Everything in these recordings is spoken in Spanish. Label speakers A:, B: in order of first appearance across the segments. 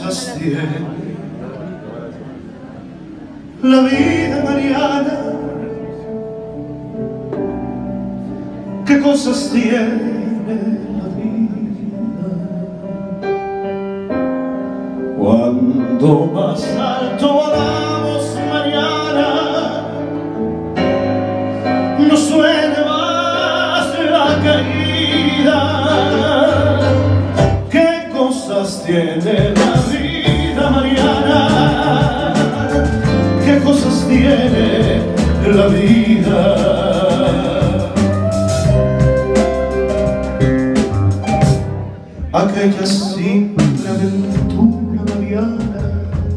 A: cosas tiene la vida, Mariana? ¿Qué cosas tiene la vida? Cuando más alto volamos, Mariana, no suene más la caída. ¿Qué cosas tiene la vida, Mariana? ¿Qué cosas tiene la vida? Aquella simple aventura, Mariana,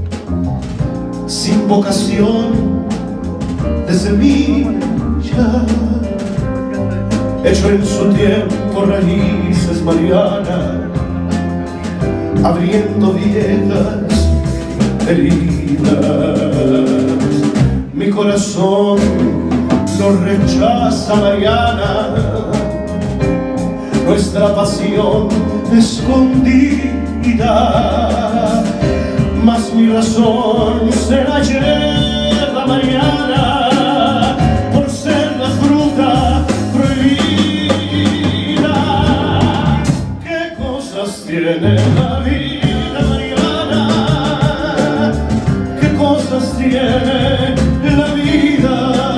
A: sin vocación de semilla, hecho en su tiempo raíces, Mariana, abriendo viejas heridas. Mi corazón no rechaza, Mariana, nuestra pasión escondida, mas mi razón se la lleva, Mariana, por ser la fruta prohibida. ¿Qué cosas tiene la vida, Mariana? ¿Qué cosas tiene la vida?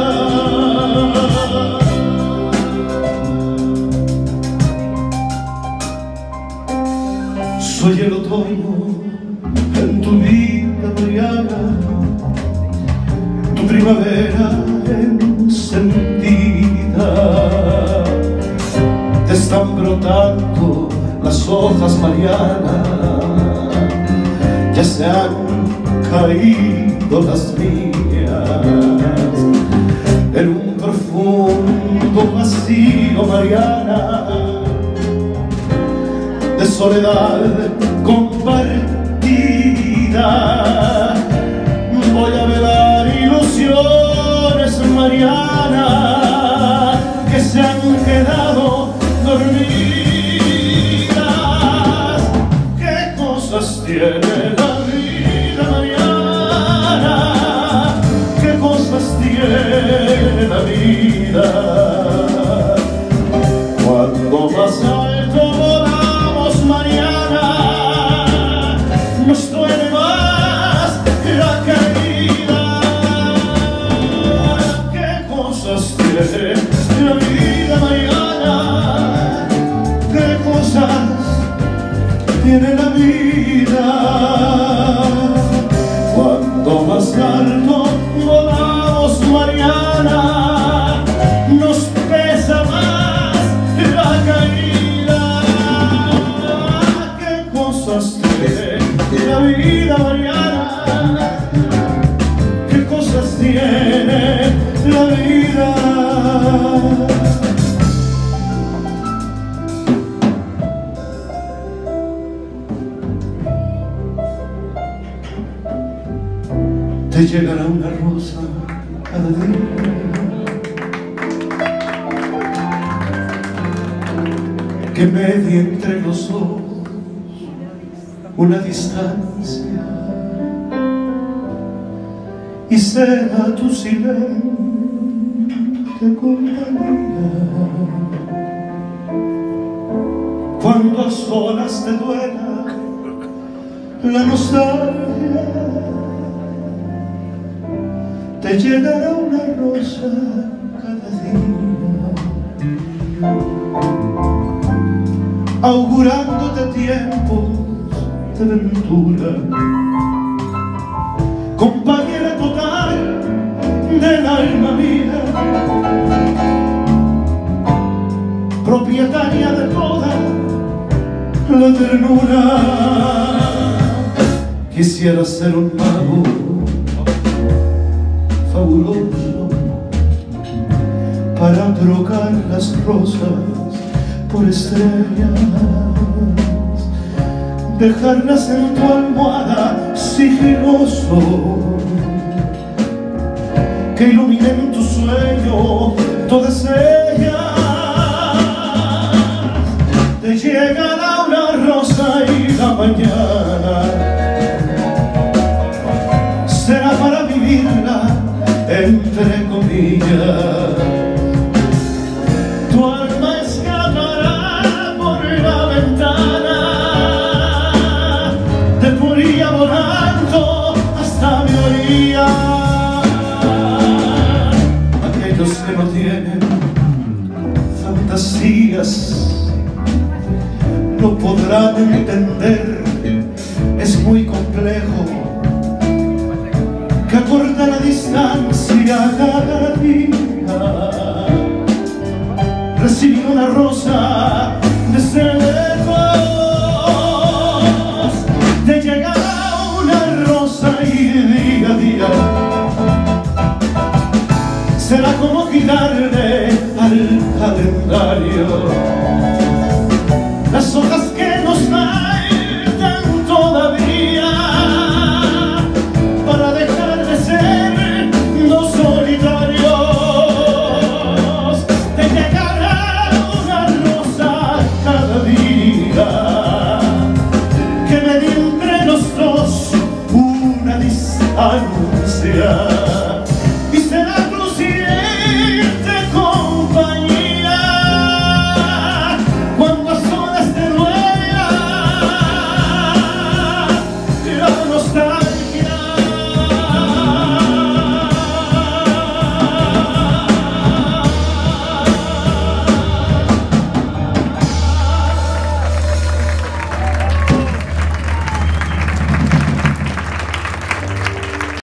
A: Soy el otoño en tu vida, Mariana, tu primavera encendida. Te están brotando las hojas, Mariana, ya se han caído las mías. En un profundo vacío, Mariana, de soledad compartida, voy a velar ilusiones, Mariana, que se han quedado dormidas. ¿Qué cosas tiene la vida, Mariana? ¿Qué cosas tiene la vida? Cuando más alto volamos, Mariana, nos duele más la caída. ¿Qué cosas tiene la vida, Mariana? ¿Qué cosas tiene la vida? Cuando más alto volamos, Mariana, nos pesa más la caída. ¿Qué cosas tiene la vida, Mariana? ¿Qué cosas tiene la vida? Te llegará una rosa cada día, que medie entre los ojos una distancia, y será tu silente compañía. Cuando a solas te duela la nostalgia, te llegará una rosa cada día, augurándote tiempos de ventura, compañera total del alma mía, propietaria de toda la ternura. Quisiera ser un mago fabuloso para trocar las rosas por estrellas, dejarlas en tu almohada sigiloso, que iluminen tu sueño todas ellas. Te llegará una rosa y la mañana entre comillas. Tu alma escapará por la ventana, te podría volando hasta mi orilla. Aquellos que no tienen fantasías no podrán entender, es muy complejo que acorta la distancia cada día. Recibí una rosa desde lejos, te llegará una rosa y día a día será como quitarle al calendario las hojas que nos faltan todavía para dejar de ser dos solitarios. Te llegará una rosa cada día que me dé entre los dos una distancia.